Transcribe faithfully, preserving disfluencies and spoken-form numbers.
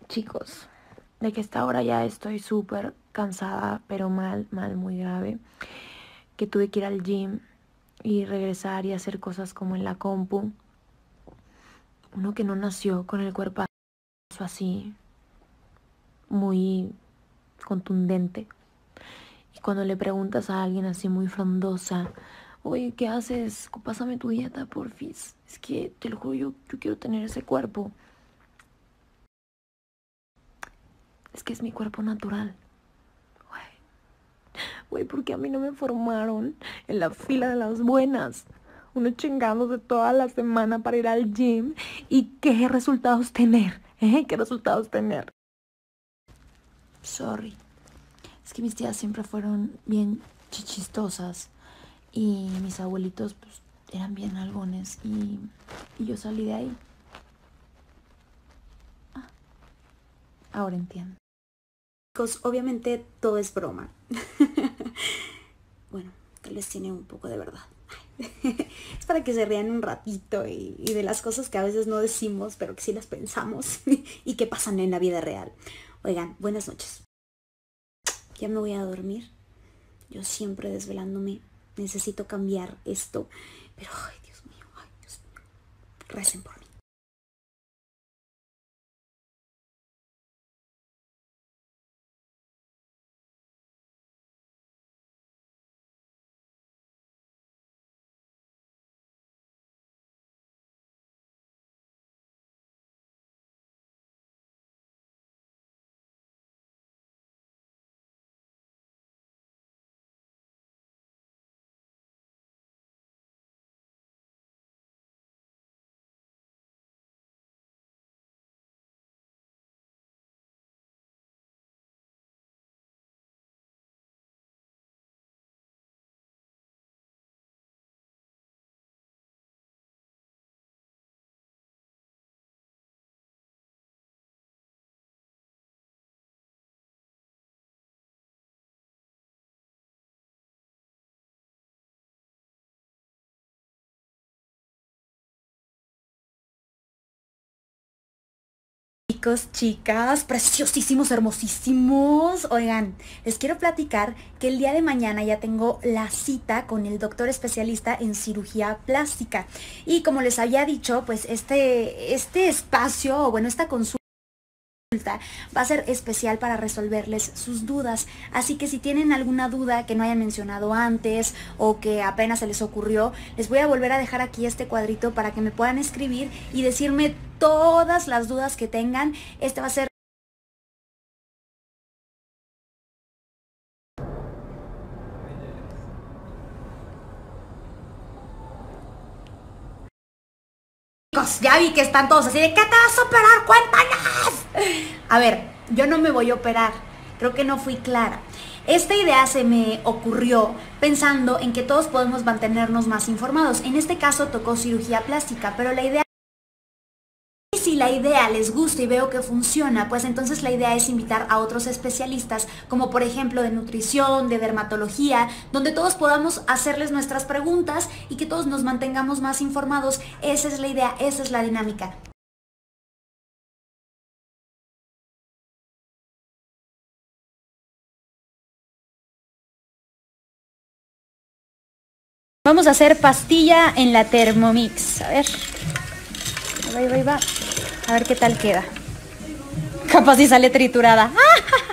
Chicos, de que esta hora ya estoy súper cansada, pero mal, mal, muy grave. Que tuve que ir al gym y regresar y hacer cosas como en la compu. Uno que no nació con el cuerpo así, muy contundente. Y cuando le preguntas a alguien así muy frondosa, oye, ¿qué haces? Pásame tu dieta, porfis. Es que, te lo juro, yo, yo quiero tener ese cuerpo. Es que es mi cuerpo natural. Güey, porque a mí no me formaron en la fila de las buenas. Uno chingándose toda la semana para ir al gym. ¿Y qué resultados tener? ¿Eh? ¿Qué resultados tener? Sorry. Es que mis tías siempre fueron bien chichistosas. Y mis abuelitos, pues, eran bien algones. Y, y yo salí de ahí. Ah, ahora entiendo. Chicos, obviamente todo es broma. Bueno, tal vez tiene un poco de verdad. Es para que se rían un ratito y, y de las cosas que a veces no decimos, pero que sí las pensamos y que pasan en la vida real. Oigan, buenas noches. Ya me voy a dormir. Yo siempre desvelándome. Necesito cambiar esto. Pero, ay, Dios mío, ay, Dios mío. Recen por mí. Chicos, chicas, preciosísimos, hermosísimos. Oigan, les quiero platicar que el día de mañana ya tengo la cita con el doctor especialista en cirugía plástica. Y como les había dicho, pues este, este espacio, o bueno, esta consulta va a ser especial para resolverles sus dudas. Así que si tienen alguna duda que no hayan mencionado antes o que apenas se les ocurrió, les voy a volver a dejar aquí este cuadrito para que me puedan escribir y decirme todas las dudas que tengan. Este va a ser ya vi que están todos así de ¿qué te vas a operar? ¡Cuéntanos! A ver, yo no me voy a operar. Creo que no fui clara. Esta idea se me ocurrió pensando en que todos podemos mantenernos más informados. En este caso tocó cirugía plástica, pero la idea... Si la idea les gusta y veo que funciona, pues entonces la idea es invitar a otros especialistas, como por ejemplo de nutrición, de dermatología, donde todos podamos hacerles nuestras preguntas y que todos nos mantengamos más informados. Esa es la idea, esa es la dinámica. Vamos a hacer pastilla en la Thermomix. A ver. Ahí va, ahí va, ahí va. A ver qué tal queda. Capaz si sale triturada. ¡Ah!